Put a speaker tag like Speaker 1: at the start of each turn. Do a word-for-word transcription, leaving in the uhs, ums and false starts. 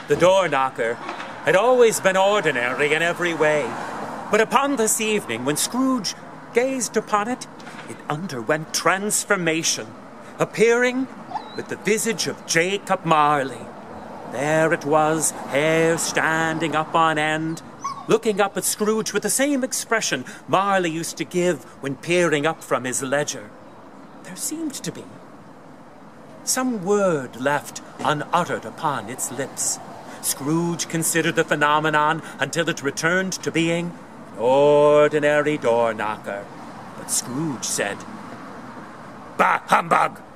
Speaker 1: The door knocker had always been ordinary in every way, but upon this evening, when Scrooge gazed upon it, it underwent transformation, appearing with the visage of Jacob Marley. There it was, hair standing up on end, looking up at Scrooge with the same expression Marley used to give when peering up from his ledger. There seemed to be some word left unuttered upon its lips. Scrooge considered the phenomenon until it returned to being an ordinary door knocker. But Scrooge said, "Bah, humbug!